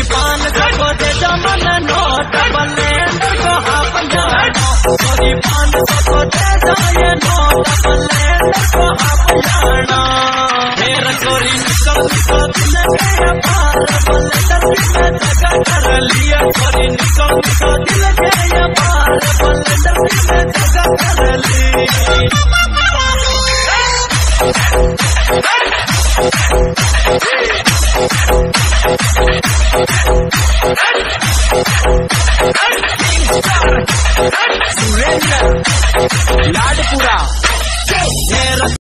पान सबको दे मन नोट बलेंडर को हाफ जानो गोरी पान सबको दे ये नोट बलेंडर को हाफ जाना फिर गोरी निकल निकल दिल के पार बलेंडर में जगह कर लिया गोरी निकल निकल दिल के पार बलेंडर में जगह कर ली सुरेंद्र लाडपुरा।